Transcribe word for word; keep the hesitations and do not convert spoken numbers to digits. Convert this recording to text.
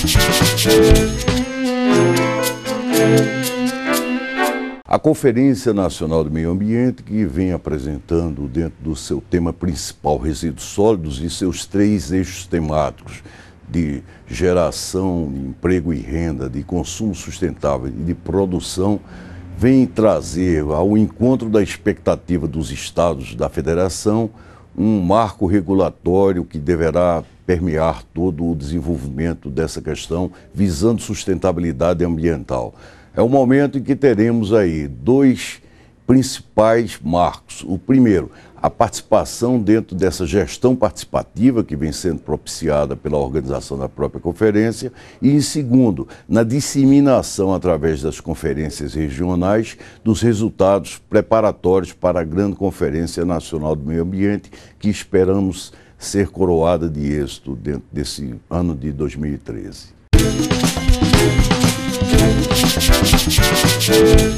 A Conferência Nacional do Meio Ambiente, que vem apresentando dentro do seu tema principal resíduos sólidos e seus três eixos temáticos de geração, de emprego e renda, de consumo sustentável e de produção, vem trazer ao encontro da expectativa dos estados da federação um marco regulatório que deverá permear todo o desenvolvimento dessa questão, visando sustentabilidade ambiental. É o momento em que teremos aí dois principais marcos. O primeiro, a participação dentro dessa gestão participativa que vem sendo propiciada pela organização da própria conferência e, em segundo, na disseminação através das conferências regionais dos resultados preparatórios para a grande Conferência Nacional do Meio Ambiente que esperamos ser coroada de êxito dentro desse ano de dois mil e treze.